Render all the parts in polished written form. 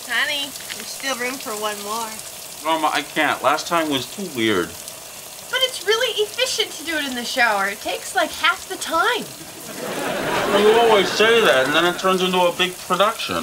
Honey, there's still room for one more. Dharma, I can't. Last time was too weird. But it's really efficient to do it in the shower. It takes like half the time. Well, you always say that, and then it turns into a big production.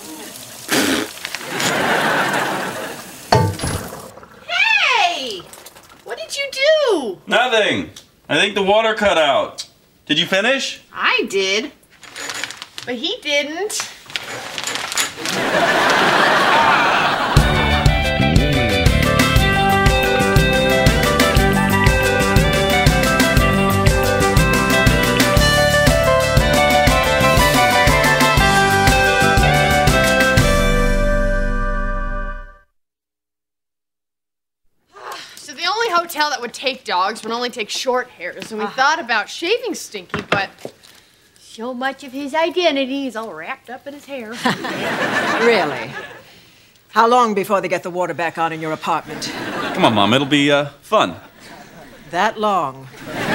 Hey! What did you do? Nothing. I think the water cut out. Did you finish? I did. But he didn't. So the only hotel that would take dogs would only take short hairs, and we thought about shaving Stinky, but so much of his identity is all wrapped up in his hair. Really? How long before they get the water back on in your apartment? Come on, Mom. It'll be fun. That long.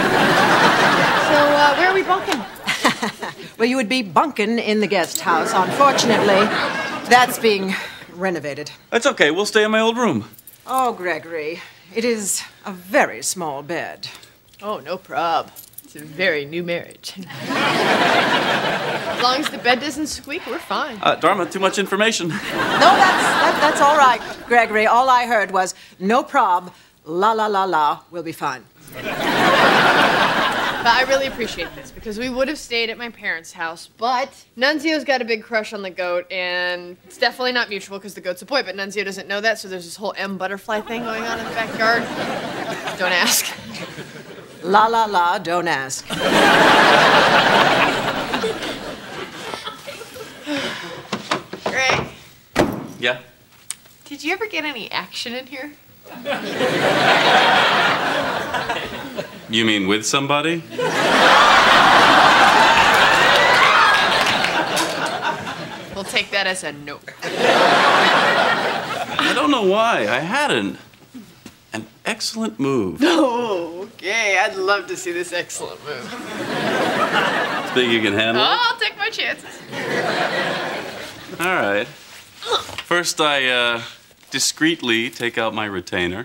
So, where are we bunking? Well, you would be bunking in the guest house. Unfortunately, that's being renovated. That's okay. We'll stay in my old room. Oh, Gregory, it is a very small bed. Oh, no prob. It's a very new marriage. As long as the bed doesn't squeak, we're fine. Dharma, too much information. No, that's all right, Gregory. All I heard was, no prob, la la la la, we'll be fine. But I really appreciate this, because we would have stayed at my parents' house, but Nunzio's got a big crush on the goat, and it's definitely not mutual because the goat's a boy, but Nunzio doesn't know that, so there's this whole M butterfly thing going on in the backyard. Don't ask. La la la, don't ask. Greg, Yeah? did you ever get any action in here? You mean with somebody? We'll take that as a no. I don't know why. I hadn't. An excellent move. Oh, okay. I'd love to see this excellent move. Think you can handle it? I'll take my chances. All right. First, I discreetly take out my retainer.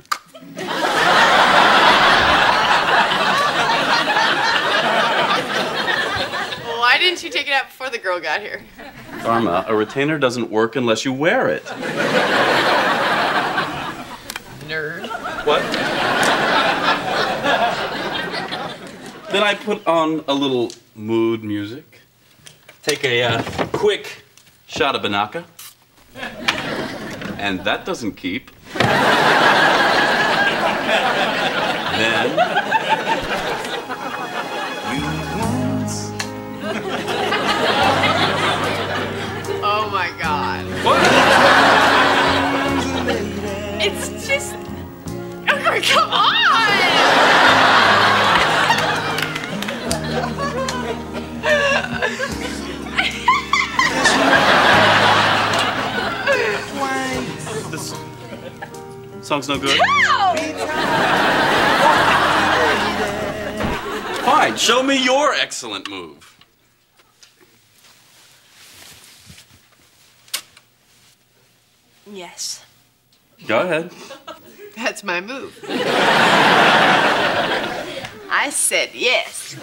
Why didn't you take it out before the girl got here? Dharma, a retainer doesn't work unless you wear it. Nerd. What? Then I put on a little mood music. Take a quick shot of Banaka. And that doesn't keep. Then you once. Oh my God. What? It's just. Oh, come on! This song's no good? No! Fine, show me your excellent move. Yes. Go ahead. That's my move. I said yes.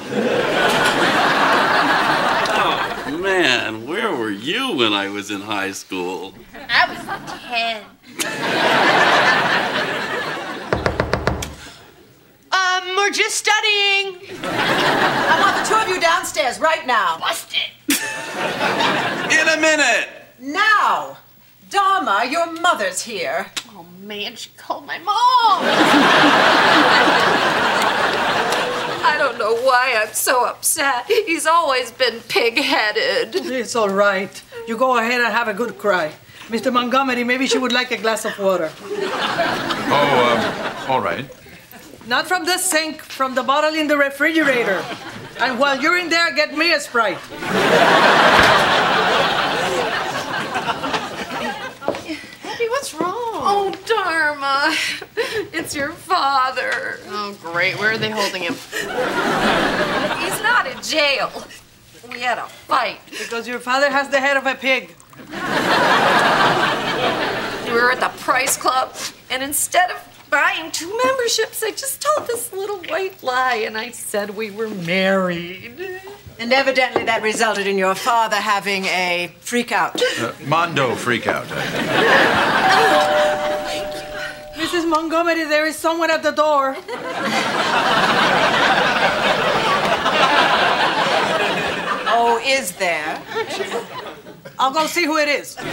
Oh, man, where were you when I was in high school? I was 10. We're just studying. I want the two of you downstairs right now. Bust it. In a minute! Now! Dharma, your mother's here. Oh, man, she called my mom. I don't know why I'm so upset. He's always been pig-headed. It's all right. You go ahead and have a good cry. Mr. Montgomery, maybe she would like a glass of water. Oh, all right. Not from the sink, from the bottle in the refrigerator. And while you're in there, get me a Sprite. Happy, what's wrong? Oh, Dharma, it's your father. Oh, great. Where are they holding him? He's not in jail. We had a fight. Because your father has the head of a pig. were at the Price Club, and instead of buying 2 memberships, I just told this little white lie, and I said we were married. And evidently that resulted in your father having a freak out. Mondo freak out. Mrs. Montgomery, there is someone at the door. Oh, is there? I'll go see who it is. So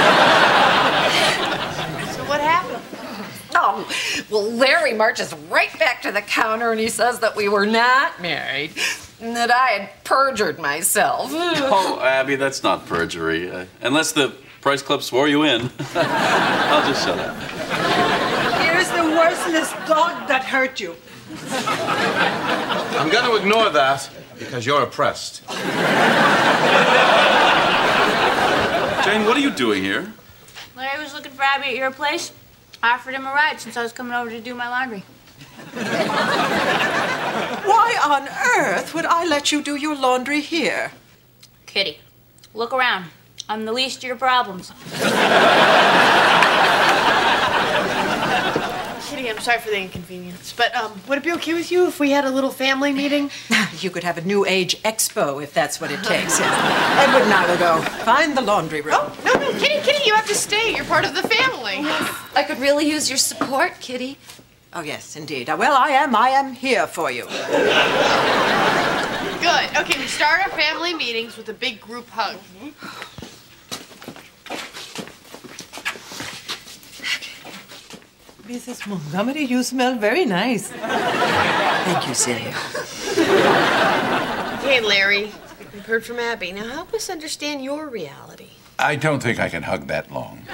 what happened? Oh, well, Larry marches right back to the counter and he says that we were not married and that I had perjured myself. Oh, Abby, that's not perjury. Unless the Price Club swore you in. I'll just shut up. Here's the worthless dog that hurt you. I'm going to ignore that because you're oppressed. Jane, what are you doing here? Larry was looking for Abby at your place. I offered him a ride since I was coming over to do my laundry. Why on earth would I let you do your laundry here? Kitty, look around. I'm the least of your problems. Kitty, I'm sorry for the inconvenience, but would it be okay with you if we had a little family meeting? You could have a New Age expo if that's what it takes. Edward and I will go find the laundry room. Oh, no, Kitty, you have to stay. You're part of the family. I could really use your support, Kitty. Oh, yes, indeed. Well, I am here for you. Good. Okay, we start our family meetings with a big group hug. Mrs. Montgomery, you smell very nice. Thank you, Celia. Okay, Larry, we've heard from Abby. Now help us understand your reality. I don't think I can hug that long.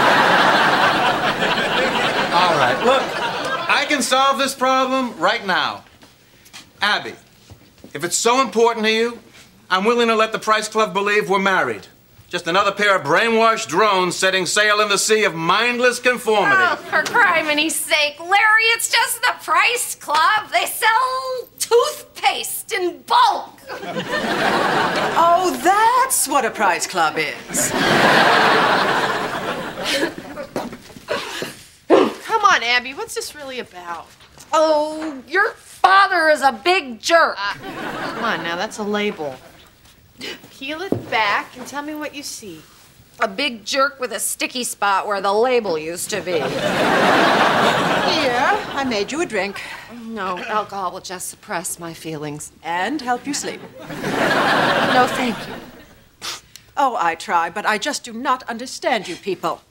All right, look, I can solve this problem right now. Abby, if it's so important to you, I'm willing to let the Price Club believe we're married. Just another pair of brainwashed drones setting sail in the sea of mindless conformity. Oh, for criminy sake, Larry, it's just the Price Club. They sell toothpaste in bulk. Oh, that's what a prize club is. Come on, Abby, what's this really about? Oh, your father is a big jerk. Come on now, that's a label. Peel it back and tell me what you see. A big jerk with a sticky spot where the label used to be. Here, I made you a drink. No, alcohol will just suppress my feelings. And help you sleep. No, thank you. Oh, I try, but I just do not understand you people.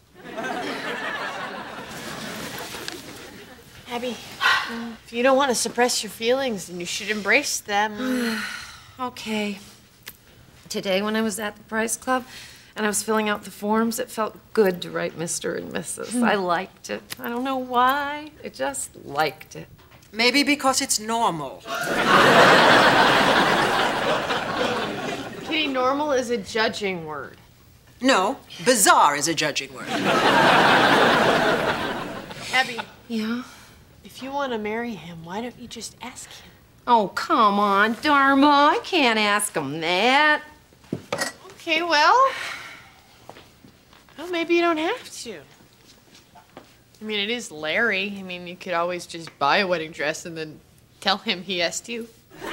Abby, if you don't want to suppress your feelings, then you should embrace them. Okay. Today, when I was at the Price Club and I was filling out the forms, it felt good to write Mr. and Mrs. I liked it. I don't know why. I just liked it. Maybe because it's normal. Kitty, normal is a judging word. No, bizarre is a judging word. Abby, Yeah? if you want to marry him, why don't you just ask him? Oh, come on, Dharma. I can't ask him that. Okay, well, maybe you don't have to. I mean, it is Larry. I mean, you could always just buy a wedding dress and then tell him he asked you.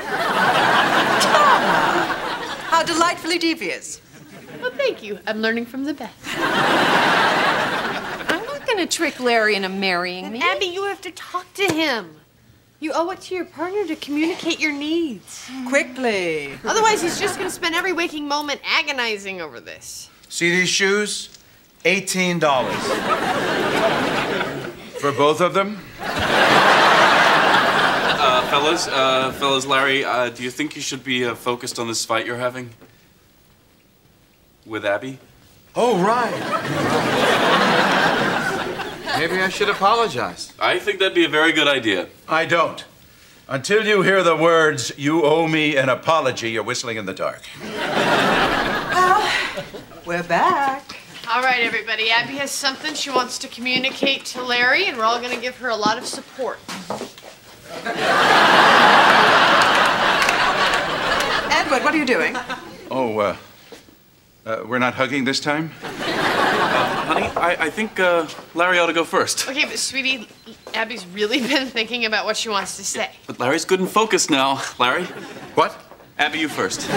How delightfully devious. Well, thank you. I'm learning from the best. I'm not going to trick Larry into marrying me. Abby, you have to talk to him. You owe it to your partner to communicate your needs. Quickly. Otherwise, he's just going to spend every waking moment agonizing over this. See these shoes? $18. For both of them? Fellas, Larry, do you think you should be focused on this fight you're having? With Abby? Oh, right. Maybe I should apologize. I think that'd be a very good idea. I don't. Until you hear the words, "You owe me an apology," you're whistling in the dark. Well, we're back. All right, everybody. Abby has something she wants to communicate to Larry, and we're all going to give her a lot of support. Edward, what are you doing? Oh, we're not hugging this time? Honey, I think Larry ought to go first. Okay, but sweetie, Abby's really been thinking about what she wants to say. But Larry's good and focused now. Larry? What? Abby, you first.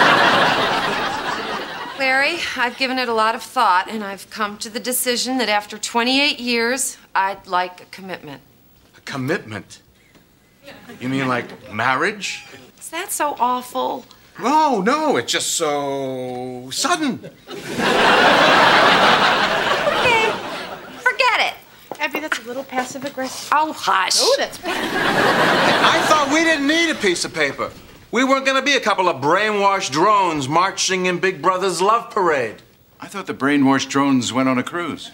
Larry, I've given it a lot of thought, and I've come to the decision that after 28 years, I'd like a commitment. A commitment? You mean like marriage? Is that so awful? No, it's just so sudden. Okay, forget it. Abby, that's a little passive-aggressive. Oh, hush. Oh, that's bad. I thought we didn't need a piece of paper. We weren't gonna be a couple of brainwashed drones marching in Big Brother's love parade. I thought the brainwashed drones went on a cruise.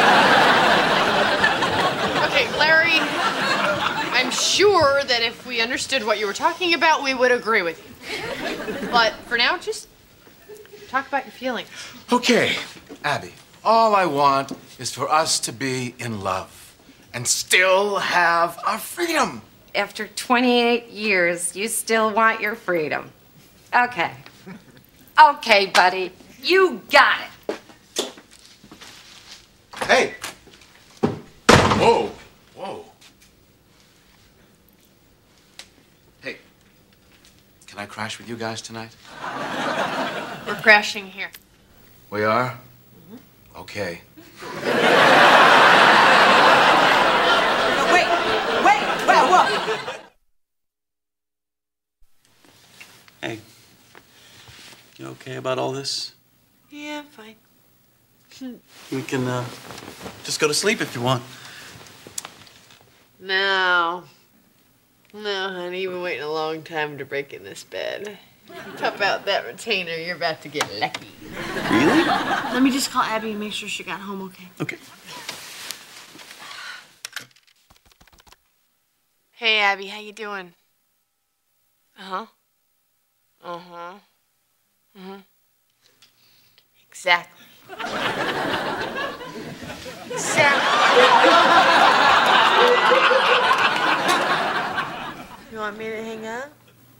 Okay, Larry, I'm sure that if we understood what you were talking about, we would agree with you. But for now, just talk about your feelings. Okay, Abby, all I want is for us to be in love and still have our freedom. After 28 years, you still want your freedom. Okay. Okay, buddy. You got it. Hey. Whoa. Hey, can I crash with you guys tonight? We're crashing here. We are? Okay. Wait, well, Hey, you okay about all this? Yeah, fine. We can just go to sleep if you want. No. No, honey, you've been waiting a long time to break in this bed. Top out that retainer, you're about to get lucky. Really? Let me just call Abby and make sure she got home okay. Okay. Hey, Abby, how you doing? Uh-huh. Uh-huh. Mm-hmm. Exactly. You want me to hang up?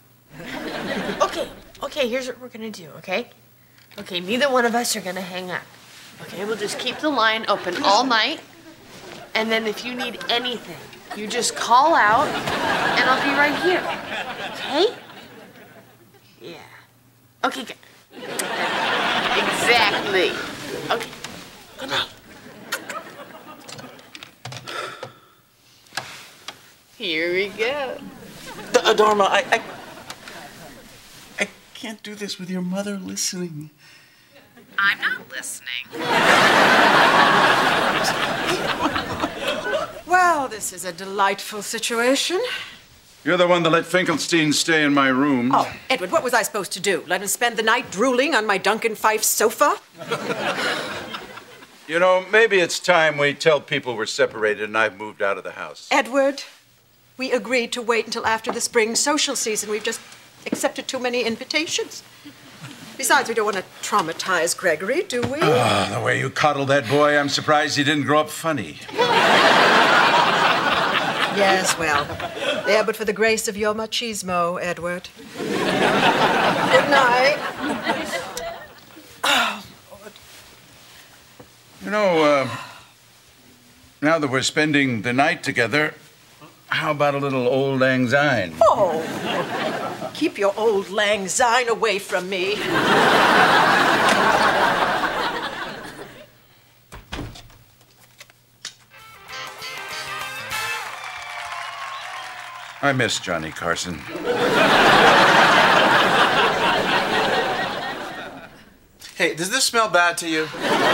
Okay, here's what we're gonna do, okay? Okay, neither one of us are gonna hang up. Okay, we'll just keep the line open all night, and then if you need anything, you just call out, and I'll be right here. Okay? Yeah. Okay, good. Exactly. Okay. Good night. Here we go. Dharma, I can't do this with your mother listening. I'm not listening. Well, this is a delightful situation. You're the one that let Finkelstein stay in my room. Oh, Edward, what was I supposed to do? Let him spend the night drooling on my Duncan Fife sofa? You know, maybe it's time we tell people we're separated and I've moved out of the house. Edward, we agreed to wait until after the spring social season. We've just accepted too many invitations. Besides, we don't want to traumatize Gregory, do we? Oh, the way you coddle that boy, I'm surprised he didn't grow up funny. Yes, well, there but for the grace of your machismo, Edward. Good night. Oh, Lord. You know, now that we're spending the night together, how about a little old lang syne? Oh, keep your old lang syne away from me. I miss Johnny Carson. Hey, does this smell bad to you?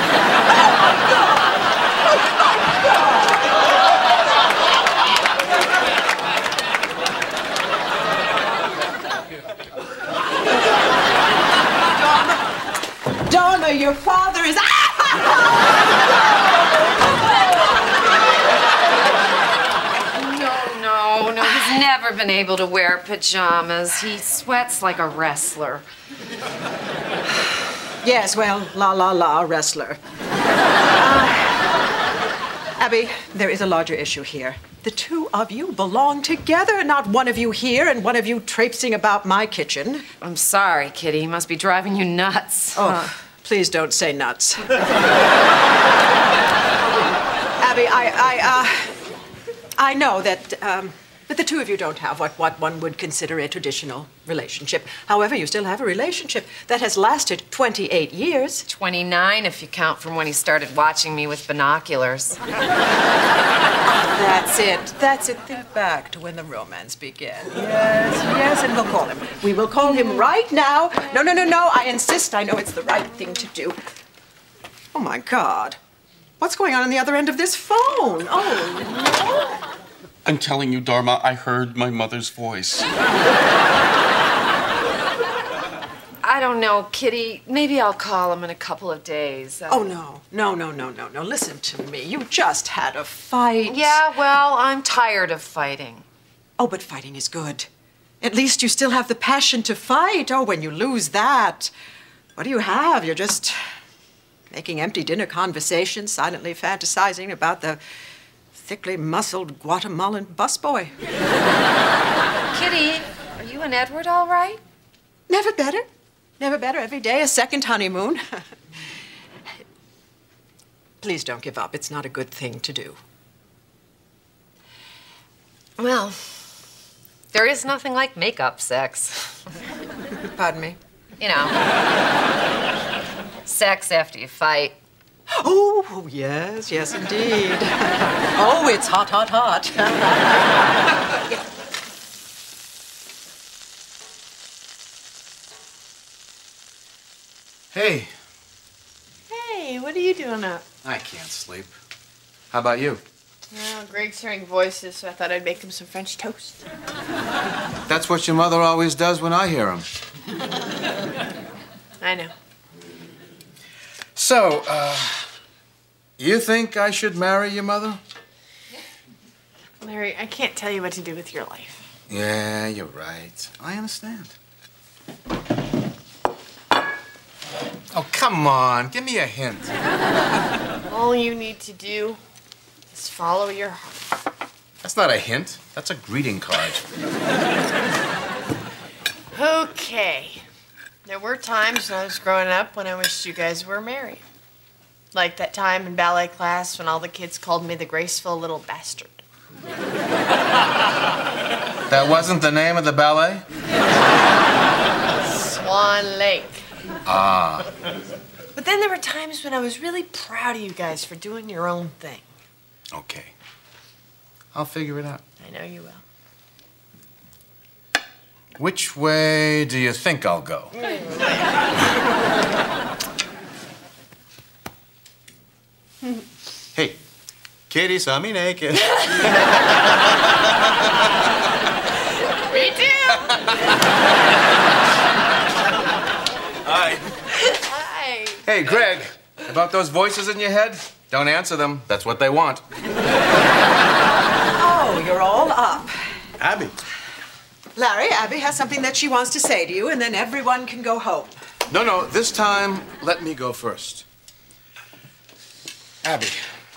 Dharma, your father is... No, he's never been able to wear pajamas. He sweats like a wrestler. Yes, well, la, wrestler. Abby, there is a larger issue here. The two of you belong together, not one of you here and one of you traipsing about my kitchen. I'm sorry, Kitty. He must be driving you nuts. Oh, Please don't say nuts. Abby, I know that the two of you don't have what one would consider a traditional relationship. However, you still have a relationship that has lasted 28 years. 29 if you count from when he started watching me with binoculars. That's it. That's it. Think back to when the romance began. Yes, and we'll call him. We will call him right now. No. I insist. I know it's the right thing to do. Oh, my God. What's going on the other end of this phone? Oh, no. I'm telling you, Dharma, I heard my mother's voice. I don't know, Kitty. Maybe I'll call him in a couple of days. Oh, no. No. Listen to me. You just had a fight. Yeah, well, I'm tired of fighting. Oh, but fighting is good. At least you still have the passion to fight. Oh, when you lose that, what do you have? You're just making empty dinner conversations, silently fantasizing about the thickly muscled Guatemalan busboy. Kitty, are you and Edward all right? Never better. Never better. Every day a second honeymoon. Please don't give up. It's not a good thing to do. Well, there is nothing like make-up sex. Pardon me? You know, sex after you fight. Oh, yes, indeed. Oh, it's hot. Hey, Hey, what are you doing up? I can't sleep. How about you? Well, Greg's hearing voices, so I thought I'd make him some French toast. That's what your mother always does when I hear him. I know. So, you think I should marry your mother? Larry, I can't tell you what to do with your life. Yeah, you're right. I understand. Oh, come on. Give me a hint. All you need to do is follow your heart. That's not a hint. That's a greeting card. Okay. There were times when I was growing up when I wished you guys were married. Like that time in ballet class when all the kids called me the graceful little bastard. That wasn't the name of the ballet? Swan Lake. Ah. But then there were times when I was really proud of you guys for doing your own thing. Okay. I'll figure it out. I know you will. Which way do you think I'll go? Hey, Kitty saw me naked. Me too! Hi. Hi. Hey, Greg, about those voices in your head? Don't answer them. That's what they want. Oh, you're all up. Abby. Larry, Abby has something that she wants to say to you, and then everyone can go home. No, this time, let me go first. Abby,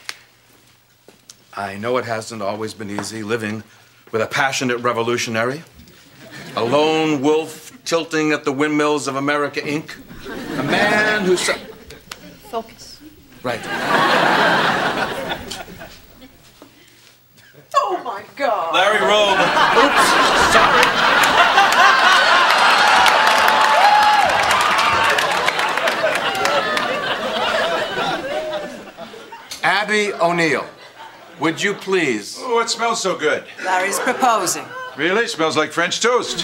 I know it hasn't always been easy living with a passionate revolutionary, a lone wolf tilting at the windmills of America, Inc., a man who... Focus. Right. Oh, my God. Larry Robe. Oops, sorry. Abby O'Neill, would you please? Oh, it smells so good. Larry's proposing. Really? Smells like French toast.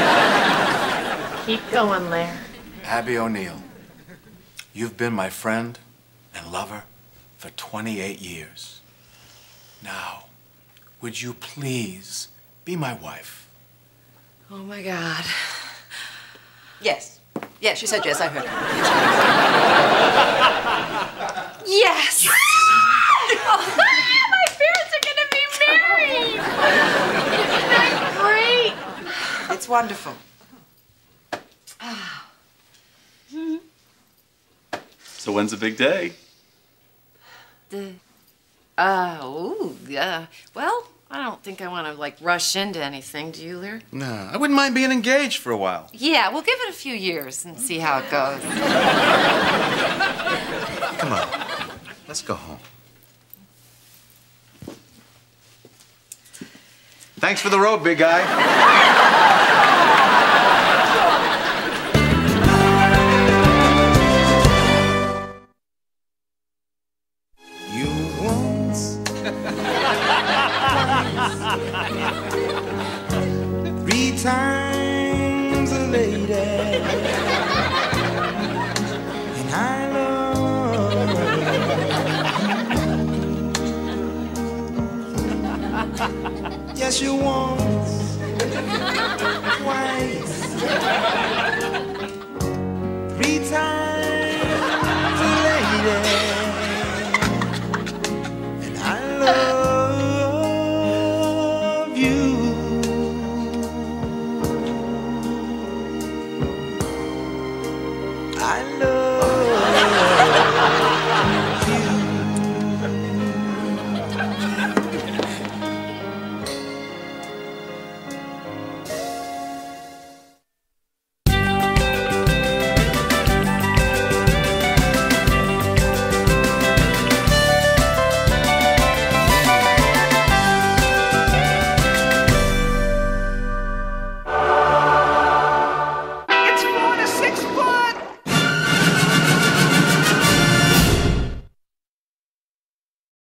Keep going, Larry. Abby O'Neill, you've been my friend and lover for 28 years. Now, would you please be my wife? Oh, my God. Yes. Yes, she said yes, I heard her. Yes! My parents are gonna be married! Isn't that great? It's wonderful. So when's the big day? Yeah. Well, I don't think I want to, like, rush into anything, do you, Lear? No, I wouldn't mind being engaged for a while. Yeah, we'll give it a few years and see how it goes. Let's go home. Thanks for the road, big guy. You once, three times a lady, and I love you. Yes, you once, twice, three times a lady.